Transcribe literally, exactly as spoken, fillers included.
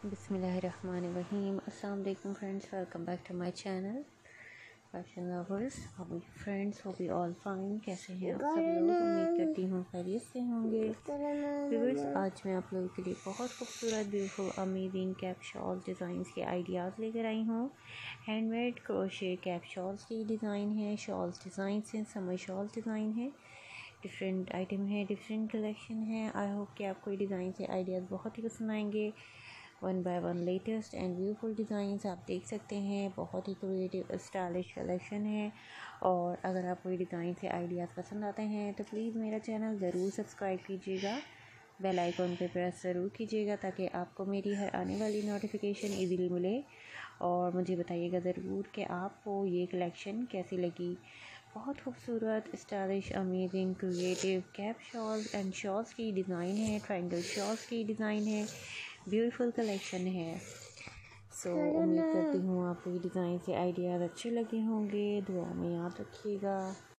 बिस्मिल्लाहिर्रहमानिर्रहीम। अस्सलाम वालेकुम friends, welcome back to my channel fashion lovers. अभी फ्रेंड्स हो बी ऑल फाइन। कैसे हैं आप सब लोग? उम्मीद करती हूँ खैरियत से होंगे। व्यूअर्स, आज मैं आप लोगों के लिए बहुत खूबसूरत beautiful amazing cap shawl designs के आइडियाज़ लेकर आई हूँ। हैंडमेड क्रोशे कैप शॉल्स की डिज़ाइन है, शॉल्स डिज़ाइन हैं, समर शॉल डिज़ाइन है, डिफरेंट आइटम है, डिफरेंट कलेक्शन है। आई होप कि आपको ये डिज़ाइन से आइडियाज़ बहुत ही पसंद आएंगे। One by one latest and beautiful designs आप देख सकते हैं। बहुत ही क्रिएटिव स्टाइलिश कलेक्शन है। और अगर आपको ये डिज़ाइन से आइडियाज़ पसंद आते हैं तो प्लीज़ मेरा चैनल ज़रूर सब्सक्राइब कीजिएगा, बेल आइकॉन पे प्रेस ज़रूर कीजिएगा ताकि आपको मेरी हर आने वाली नोटिफिकेशन ईज़िली मिले। और मुझे बताइएगा ज़रूर कि आपको ये कलेक्शन कैसी लगी। बहुत खूबसूरत stylish amazing creative cap shawls and shawls की डिज़ाइन है, ट्रायंगल शॉल्स की डिज़ाइन है, ब्यूटीफुल कलेक्शन है। सो so, उम्मीद करती हूँ आपको ये डिज़ाइन से आइडियाज़ अच्छे लगे होंगे। दुआ में याद रखिएगा।